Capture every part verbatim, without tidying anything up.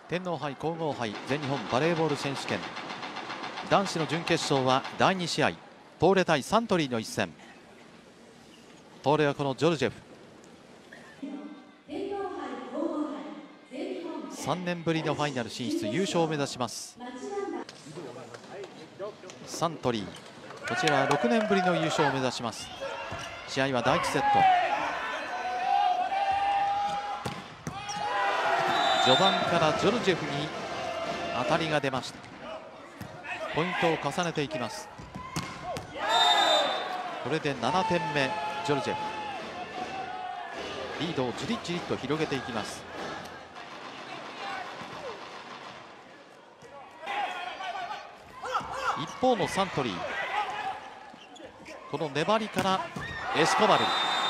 天皇杯皇后杯全日本バレーボール選手権男子の準決勝はだいに試合、東レ対サントリーの一戦。東レはこのジョルジェフ、さんねんぶりのファイナル進出、優勝を目指します。サントリー、こちらはろくねんぶりの優勝を目指します。試合はだいいちセット。序盤からジョルジェフに当たりが出ました。ポイントを重ねていきます。これでななてんめ、ジョルジェフリードをじりじりと広げていきます。一方のサントリー、この粘りからエスコバル、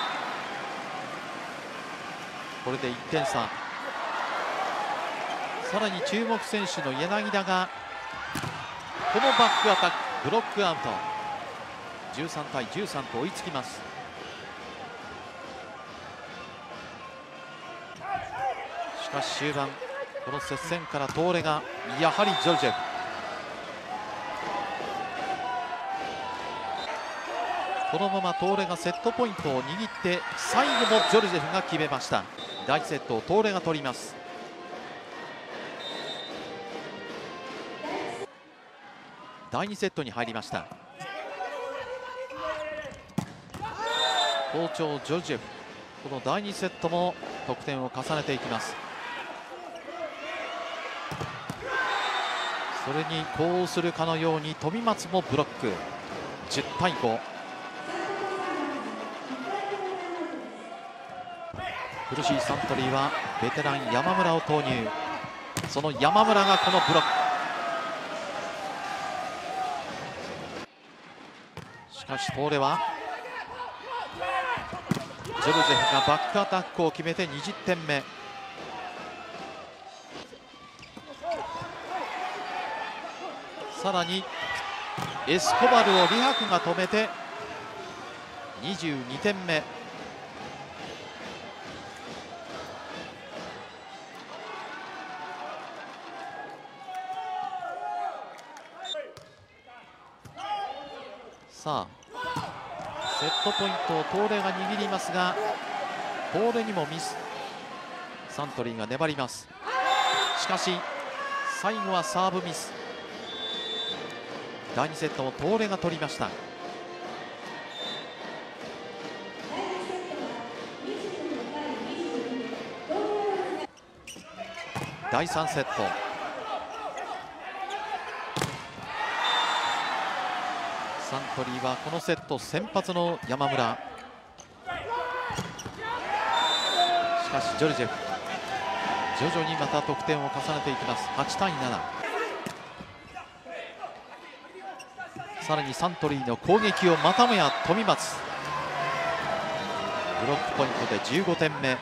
これでいってん差。さらに注目選手の柳田がこのバックアタック、ブロックアウト。じゅうさんたいじゅうさんと追いつきます。しかし終盤、この接戦から東レがやはりジョルジェフ、このまま東レがセットポイントを握って最後もジョルジェフが決めました。だいいちセットを東レが取ります。だいにセットに入りました。好調ジョルジェフ、このだいにセットも得点を重ねていきます。それに呼応するかのように富松もブロック。じゅうたいご。苦しいサントリーはベテラン山村を投入。その山村がこのブロック。しかし東レはジョルジェフがバックアタックを決めてにじゅってんめ。さらにエスコバルをリハクが止めてにじゅうにてんめ。さあセットポイントを東レが握りますが、東レにもミス。サントリーが粘ります。しかし最後はサーブミス。だいにセットを東レが取りました。だいさんセット、サントリーはこのセット先発の山村。しかしジョルジェフ徐々にまた得点を重ねていきます。はちたいなな。さらにサントリーの攻撃をまたもや富松、ブロックポイントでじゅうごてんめ。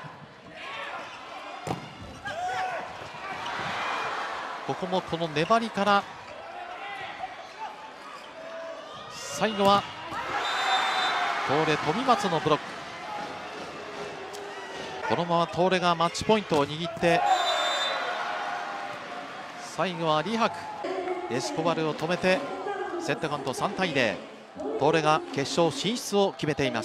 ここもこの粘りから最後は東レ富松のブロック。このまま東レがマッチポイントを握って最後はリハク、エスコバルを止めてセットカウントさんたいぜろ。東レが決勝進出を決めています。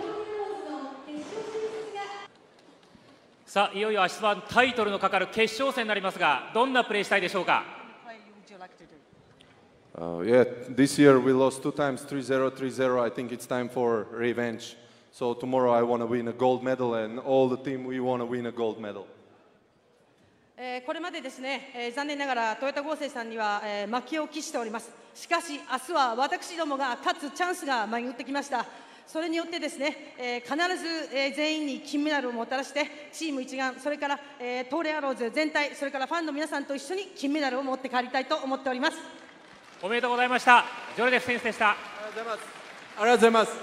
さあいよいよ明日はタイトルのかかる決勝戦になりますが、どんなプレーしたいでしょうか。 Uh, yeah, this year we lost two times, three zero, three zero. I think it's time for revenge. So tomorrow I want to win a gold medal, and all the team we want to win a gold medal. えーこれまでですね、えー残念ながらトヨタ合成さんには、えー負けを喫しております。しかし明日は私どもが勝つチャンスが巡ってきました。それによってですね、えー必ず、えー全員に金メダルをもたらしてチーム一丸、それから、えー、東レアローズ全体、それからファンの皆さんと一緒に金メダルを持って帰りたいと思っております。 おめでとうございました。ジョルジェフ選手でした。 ありがとうございます。ありがとうございます。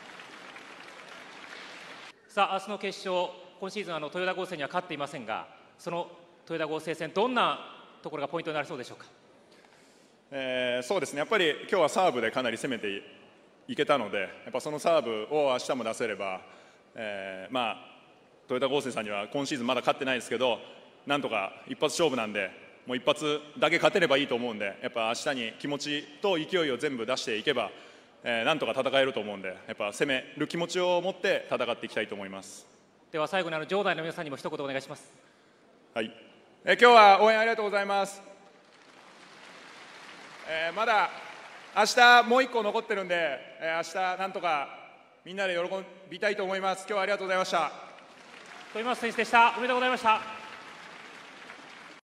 さあ明日の決勝、今シーズンあのトヨタ合成には勝っていませんが、そのトヨタ合成戦どんなところがポイントになりそうでしょうか。 えーそうですね、やっぱり今日はサーブでかなり攻めていけたので、やっぱそのサーブを明日も出せれば、えーまあトヨタ合成さんには今シーズンまだ勝ってないですけど、 なんとか一発勝負なんで、もう一発だけ勝てればいいと思うんで、やっぱ明日に気持ちと勢いを全部出していけば、えー、なんとか戦えると思うんで、やっぱ攻める気持ちを持って戦っていきたいと思います。 では最後にあの場内の皆さんにも一言お願いします。 はい、えー、今日は応援ありがとうございます。えー、まだ明日もう一個残ってるんで、えー、明日なんとかみんなで喜びたいと思います。今日はありがとうございました。 富松選手でした。おめでとうございました。